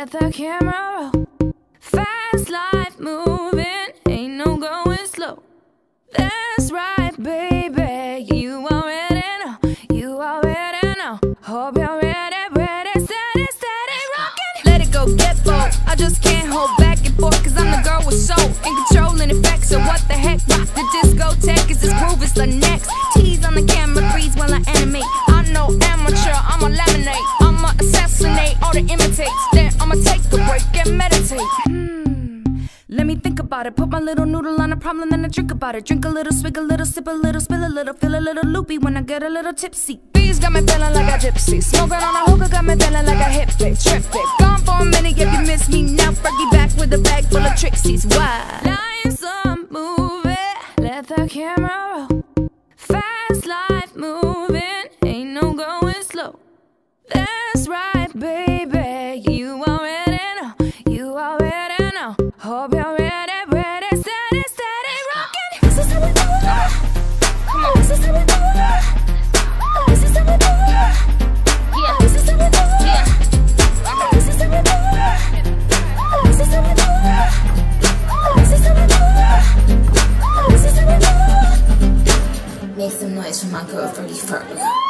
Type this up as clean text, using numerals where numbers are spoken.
let the camera roll. Fast life moving, ain't no going slow. That's right, baby, you already know, you already know. Hope you're ready, steady, steady rockin'. Let it go, get bold, I just can't hold back and forth, cause I'm the girl with soul and control and effects. So what the heck, rock the discotheque, is this groove is the next. Tease on the camera, freeze while I animate. I know amateur, I'ma laminate, I'ma assassinate all the imitates. Then I'ma take a break and meditate. Let me think about it, put my little noodle on a problem, then I drink about it. Drink a little, swig a little, sip a little, spill a little, feel a little loopy when I get a little tipsy. Bees got me feeling like a gypsy, smoking on a hookah got me feeling like a hippie. Trip it, gone for a minute if you miss me now. Fergie back with a bag full of tricksies. Why? Life's a movie, let the camera roll. Fast life moving, ain't no going slow. That's right, baby, you already know, you already know. Hope you're ready, steady, steady rockin'. This is how we do it. Come on, this is how we do it. This is how we do it. Yeah, this is how we do it. Yeah, this is how we do it. This is how we do it. This is how we do it. This is how we do it. Make some noise for my girl Fergie Ferg.